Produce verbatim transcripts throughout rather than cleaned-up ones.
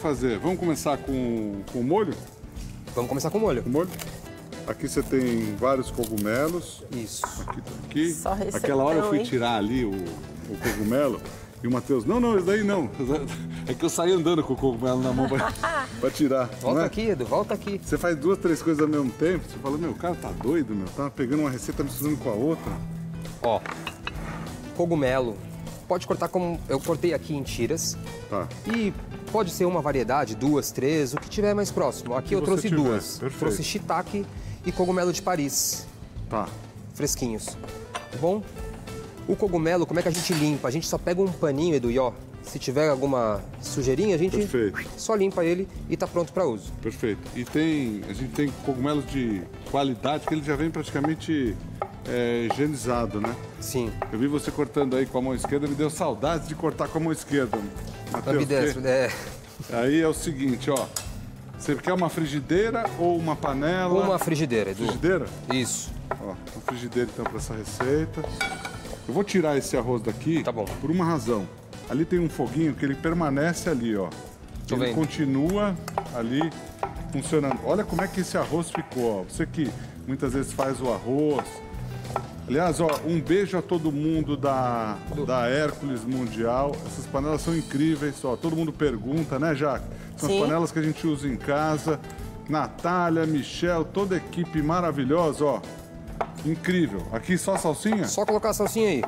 fazer? Vamos começar com, com o molho? Vamos começar com o molho. O molho? Aqui você tem vários cogumelos. Isso. Aqui, tá aqui. Só receitão, Aquela hora eu fui hein? tirar ali o, o cogumelo e o Matheus, não, não, esse daí não. É que eu saí andando com o cogumelo na mão pra, pra tirar. Volta não é? aqui, Edu, volta aqui. Você faz duas, três coisas ao mesmo tempo, você fala, meu, o cara tá doido, meu. Tá pegando uma receita misturando com a outra. Ó, cogumelo. Pode cortar como... Eu cortei aqui em tiras. Tá. E pode ser uma variedade, duas, três, o que tiver mais próximo. Aqui que eu você trouxe tiver, duas. perfeito. Trouxe shiitake e cogumelo de Paris. Tá. Fresquinhos. Tá bom? O cogumelo, como é que a gente limpa? A gente só pega um paninho, Edu, e ó, se tiver alguma sujeirinha, a gente Perfeito. só limpa ele e tá pronto para uso. Perfeito. E tem, a gente tem cogumelos de qualidade que ele já vem praticamente é, higienizado, né? Sim. Eu vi você cortando aí com a mão esquerda, me deu saudades de cortar com a mão esquerda. Matheus, Ambidestro, porque- é. Aí é o seguinte, ó. Você quer uma frigideira ou uma panela? Uma frigideira, Edu. Frigideira? Isso. Ó, uma frigideira então para essa receita. Eu vou tirar esse arroz daqui Tá bom. por uma razão. Ali tem um foguinho que ele permanece ali, ó. Tô ele vendo. continua ali funcionando. Olha como é que esse arroz ficou, ó. Você que muitas vezes faz o arroz. Aliás, ó, um beijo a todo mundo da, da Hércules Mundial. Essas panelas são incríveis, ó. Todo mundo pergunta, né, Jaque? São as Sim. panelas que a gente usa em casa. Natália, Michel, toda a equipe maravilhosa, ó. Incrível. Aqui só salsinha? Só colocar a salsinha aí.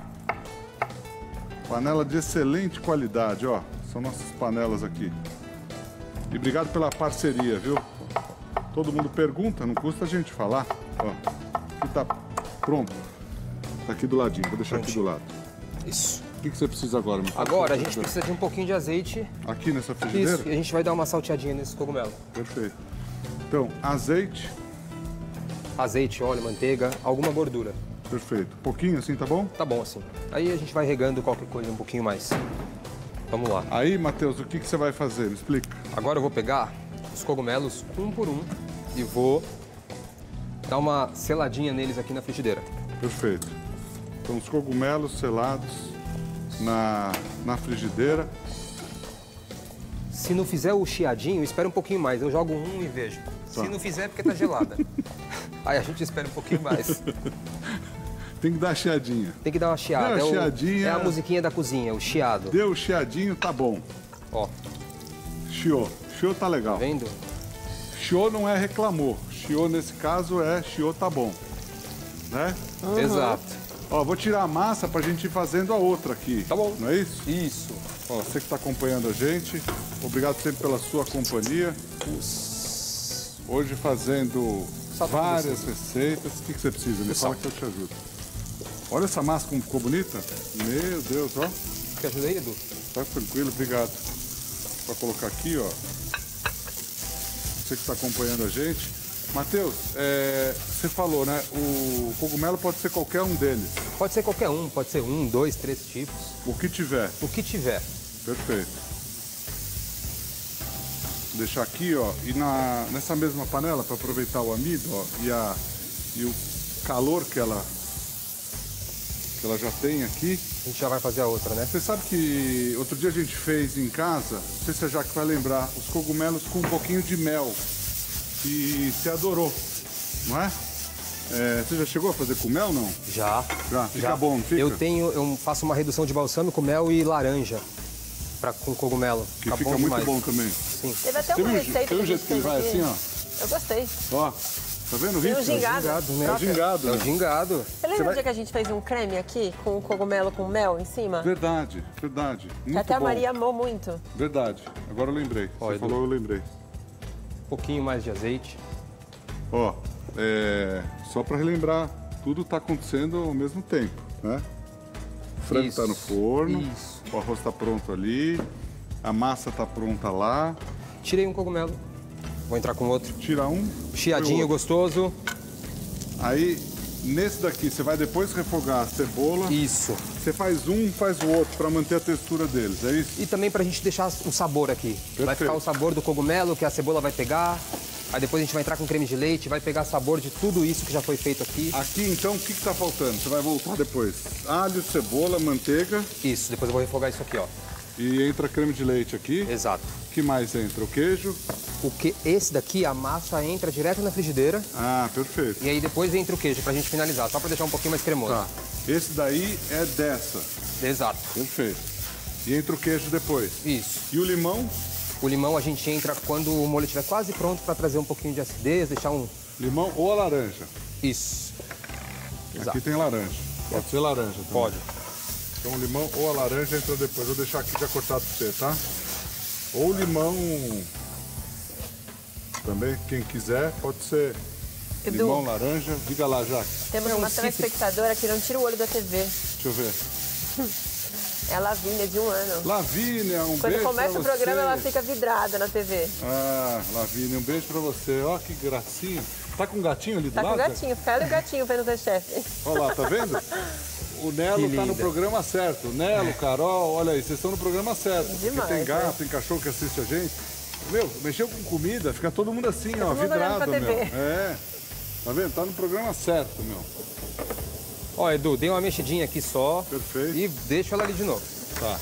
Panela de excelente qualidade, ó. São nossas panelas aqui. E obrigado pela parceria, viu? Todo mundo pergunta, não custa a gente falar. Ó, aqui tá pronto. Tá aqui do ladinho, vou deixar aqui do lado. Isso. O que, que você precisa agora? Me fala. Agora a gente precisa de um pouquinho de azeite. Aqui nessa frigideira? Isso. E a gente vai dar uma salteadinha nesse cogumelo. Perfeito. Então, azeite. Azeite, óleo, manteiga, alguma gordura. Perfeito. Pouquinho assim, tá bom? Tá bom assim. Aí a gente vai regando qualquer coisa um pouquinho mais. Vamos lá. Aí, Matheus, o que, que você vai fazer? Me explica. Agora eu vou pegar os cogumelos um por um e vou dar uma seladinha neles aqui na frigideira. Perfeito. Então, os cogumelos selados na, na frigideira. Se não fizer o chiadinho, espera um pouquinho mais. Eu jogo um e vejo. Tá. Se não fizer, é porque tá gelada. Aí a gente espera um pouquinho mais. Tem que dar chiadinha. Tem que dar uma chiada. Deu a é, o- chiadinha. é a musiquinha da cozinha, o chiado. Deu o chiadinho, tá bom. Ó, Chiou. Chiou tá legal. tá vendo? Chiou não é reclamou. Chiou nesse caso é chiou tá bom. Né? Exato. Ó, vou tirar a massa pra gente ir fazendo a outra aqui. Tá bom. Não é isso? Isso. Ó, você que tá acompanhando a gente, obrigado sempre pela sua companhia. Hoje fazendo Só pra várias receitas. O que, que você precisa? Me Sal. fala que eu te ajudo. Olha essa massa como ficou bonita. Meu Deus, ó. Quer ajuda aí, Edu? Tá tranquilo, obrigado. Vou colocar aqui, ó. Você que está acompanhando a gente. Matheus, é, você falou, né? O cogumelo pode ser qualquer um deles. Pode ser qualquer um, pode ser um, dois, três tipos. O que tiver. O que tiver. Perfeito. Vou deixar aqui, ó. E na, nessa mesma panela, para aproveitar o amido, ó, e, a, e o calor que ela, que ela já tem aqui. A gente já vai fazer a outra, né? Você sabe que outro dia a gente fez em casa, não sei se a Jaque vai lembrar, os cogumelos com um pouquinho de mel. E você adorou, não é? É, você já chegou a fazer com mel, não? Já. Já? Fica já. bom, não fica? Eu tenho, eu faço uma redução de balsâmico, mel e laranja pra, com cogumelo. Que fica muito demais. bom também. Sim. Teve até Você uma viu, receita você viu o que a jeito gente que ele fez vai aqui. assim, Eu gostei. ó? Ó, tá vendo o Tem ritmo? um gingado. Gingado, né? É o gingado, É o né? gingado. Você lembra Você o vai- dia que a gente fez um creme aqui com o cogumelo com mel em cima? Verdade, verdade. Que Muito até a bom. Maria amou muito. Verdade. Agora eu lembrei. Ó, Você Edu. falou, eu lembrei. Um pouquinho mais de azeite. Ó, é, só para relembrar, tudo tá acontecendo ao mesmo tempo, né? O frango Isso. tá no forno, Isso. o arroz tá pronto ali, a massa tá pronta lá. Tirei um cogumelo. Vou entrar com outro. Tira um, Chiadinho põe o outro. gostoso. Aí, nesse daqui, você vai depois refogar a cebola. Isso. Você faz um, faz o outro, para manter a textura deles, é isso? E também pra gente deixar o sabor aqui. Vai Perfeito. ficar o sabor do cogumelo, que a cebola vai pegar. Aí depois a gente vai entrar com creme de leite, vai pegar sabor de tudo isso que já foi feito aqui. Aqui, então, o que que tá faltando? Você vai voltar depois. Alho, cebola, manteiga Isso, depois eu vou refogar isso aqui, ó. e entra creme de leite aqui. Exato. que mais entra? O queijo? O que, esse daqui, a massa entra direto na frigideira. Ah, perfeito. E aí depois entra o queijo pra gente finalizar, só pra deixar um pouquinho mais cremoso. Tá. Esse daí é dessa. Exato. Perfeito. E entra o queijo depois. Isso. E o limão? O limão a gente entra quando o molho estiver quase pronto pra trazer um pouquinho de acidez, deixar um... Limão ou a laranja? Isso. Exato. Aqui tem laranja. Pode ser laranja também. Pode. Então o limão ou a laranja entra depois. Vou deixar aqui já cortado pra você, tá? Ou limão... Também, quem quiser, pode ser Edu. limão, laranja. Diga lá, Jaque. Temos uma telespectadora que não tira o olho da T V. Deixa eu ver. É a Lavínia, de um ano. Lavínia, um Quando beijo começa pra o programa, você. ela fica vidrada na T V. Ah, Lavínia, um beijo pra você. Ó, que gracinha. Tá com um gatinho ali do Tá lado? com o gatinho, ela e o gatinho vendo o Zé Chefe. Olha lá, tá vendo? O Nelo Que tá no linda. programa certo. Nelo, Carol, olha aí, vocês estão no programa certo. Porque Demais, tem gato, né? tem cachorro que assiste a gente. Meu, mexeu com comida, fica todo mundo assim, ó, todo mundo olhando vidrado, pra T V. meu. É. Tá vendo? Tá no programa certo, meu. Ó, Edu, dei uma mexidinha aqui só. Perfeito. E deixo ela ali de novo. Tá.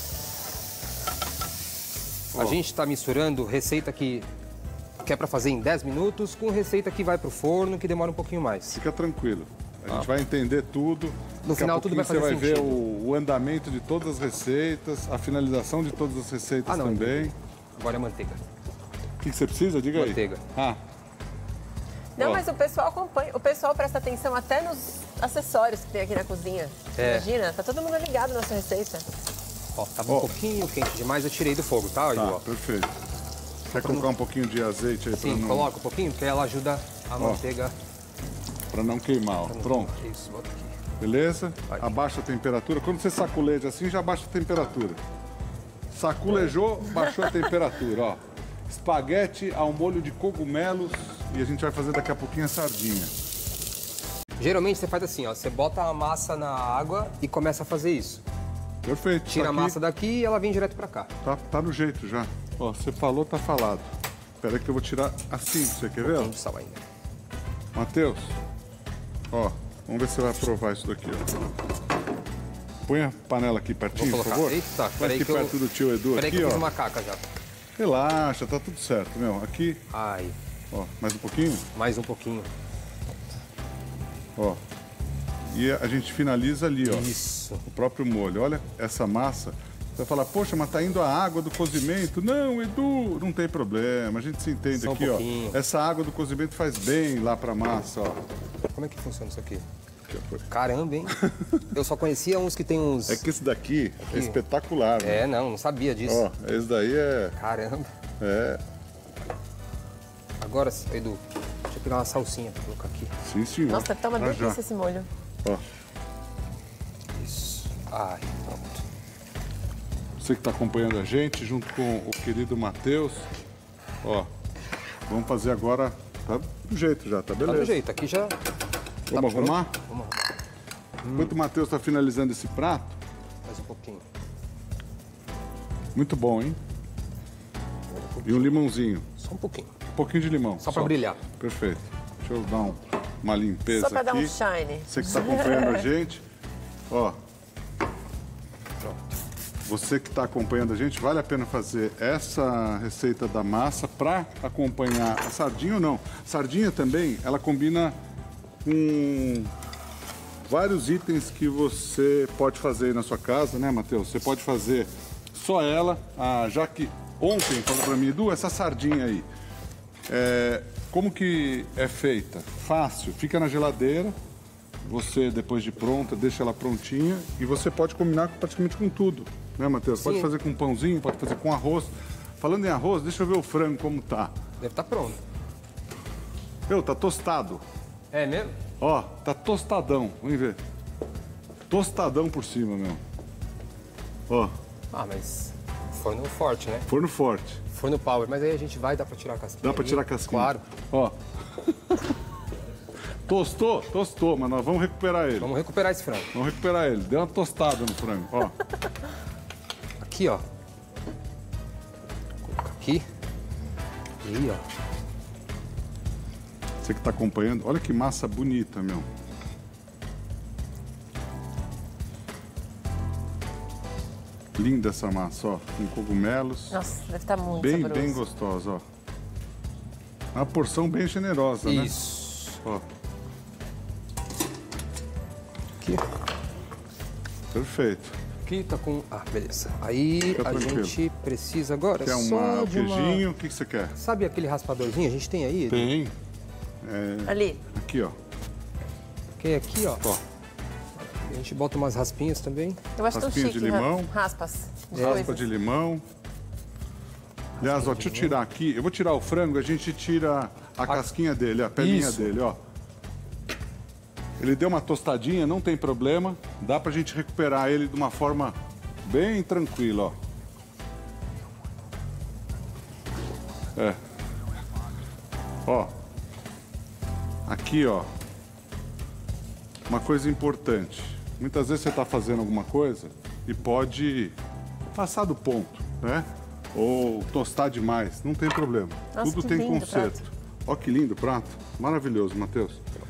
A gente tá misturando receita que, que é pra fazer em dez minutos com receita que vai pro forno, que demora um pouquinho mais. Fica tranquilo. A gente vai entender tudo. No Daqui a final tudo vai pouquinho fazer Você vai ver sentido. o, o andamento de todas as receitas, a finalização de todas as receitas Ah, não, também. Agora é manteiga. O que que você precisa? Diga Manteiga. aí. Ah, Não, Ó. mas o pessoal acompanha, o pessoal presta atenção até nos acessórios que tem aqui na cozinha. É. Imagina, tá todo mundo ligado na sua receita. Ó, tava um Ó. pouquinho quente demais, eu tirei do fogo, tá, Edu? tá, Ó. perfeito. Quer colocar um pouquinho de azeite aí Sim, para não, coloca um pouquinho, porque ela ajuda a manteiga. pra não queimar? Ó. Pronto. Isso, bota aqui. Beleza? Vai. Abaixa a temperatura. Quando você saculeja assim, já abaixa a temperatura. Saculejou, baixou a temperatura, ó. Espaguete ao molho de cogumelos e a gente vai fazer daqui a pouquinho a sardinha. Geralmente você faz assim, ó, você bota a massa na água e começa a fazer isso. Perfeito. Tira tá a aqui. massa daqui e ela vem direto pra cá. Tá, tá no jeito já. Ó, você falou, tá falado. Espera aí que eu vou tirar assim, você quer ver? ó? Tem de sal ainda. Matheus, ó, vamos ver se você vai aprovar isso daqui, ó. Põe a panela aqui pertinho, Vou por colocar. favor. Eita, Põe peraí aqui que eu- perto do tio Edu Peraí aqui, que eu ó. fiz uma caca já. Relaxa, tá tudo certo, meu. Aqui, Ai, ó, mais um pouquinho, mais um pouquinho. ó. E a gente finaliza ali, ó. Isso. O próprio molho. Olha essa massa. Você vai falar, poxa, mas tá indo a água do cozimento. Não, Edu, não tem problema. A gente se entende Só um aqui, pouquinho. ó. Essa água do cozimento faz bem lá pra massa, ó. Como é que funciona isso aqui? Aqui, ó. Caramba, hein? Eu só conhecia uns que tem uns... É que esse daqui é espetacular, né? É, não, não sabia disso. Ó, esse daí é. Caramba. É. Agora, Edu, deixa eu pegar uma salsinha pra colocar aqui. Sim, senhor. Nossa, tá uma Já, já. delícia esse molho. Ó, Isso. Ai, pronto. você que tá acompanhando a gente, junto com o querido Matheus. Ó, vamos fazer agora. Tá do jeito já, tá Tá beleza? do jeito, aqui já... Vamos Tá arrumar? pronto? Vamos arrumar. Enquanto o Matheus tá finalizando esse prato, Mais um pouquinho. muito bom, hein? E um limãozinho. Só um pouquinho. Um pouquinho de limão. Só pra brilhar. Perfeito. Deixa eu dar um- uma limpeza Só pra dar aqui. um shine. Você que está acompanhando a gente, ó. Você que está acompanhando a gente, vale a pena fazer essa receita da massa para acompanhar a sardinha ou não? Sardinha também, ela combina com vários itens que você pode fazer aí na sua casa, né, Matheus? Você pode fazer só ela, ah, já que ontem falou para mim, Edu, essa sardinha aí, é, como que é feita? Fácil, fica na geladeira, você depois de pronta, deixa ela prontinha e você pode combinar praticamente com tudo, né, Matheus? Pode Sim. fazer com pãozinho, pode fazer com arroz. Falando em arroz, deixa eu ver o frango como tá. Deve estar pronto. Meu, tá tostado. É mesmo? Ó, tá tostadão. Vamos ver. Tostadão por cima, meu. Ó, Ah, mas forno forte, né? forno forte. Forno power. Mas aí a gente vai, dá pra tirar a casquinha. Dá pra ali? tirar a casquinha. Claro. Ó. Tostou? Tostou, mas nós vamos recuperar ele. Vamos recuperar esse frango. Vamos recuperar ele. Deu uma tostada no frango, ó. Aqui, ó. Vou colocar aqui. E aí, ó. Você que tá acompanhando, olha que massa bonita, meu. Linda essa massa, ó, com cogumelos. Nossa, deve estar muito Bem, saboroso. bem gostosa, ó. Uma porção bem generosa, né? Isso. Ó, Aqui. perfeito. Aqui tá com... Ah, beleza. Aí Fica a tranquilo. gente precisa agora Quer só uma, um de uma... queijinho? O que, que você quer? Sabe aquele raspadorzinho? A gente tem aí? Edu? Tem. Ali. Aqui, ó. Que é aqui, ó. Ó, A gente bota umas raspinhas também. Eu acho tão Raspinha de chique. limão. ra- Raspas. De raspa coisas. de limão. Aliás, ó, deixa eu tirar aqui. Eu vou tirar o frango, a gente tira a casquinha dele, a pelinha Isso. dele, ó. Ele deu uma tostadinha, não tem problema. Dá pra gente recuperar ele de uma forma bem tranquila, ó. É. Ó. Aqui, ó. Uma coisa importante. Muitas vezes você está fazendo alguma coisa e pode passar do ponto, né? Ou tostar demais. Não tem problema. Nossa, Tudo que tem lindo conserto. Ó que lindo o prato. Maravilhoso, Matheus.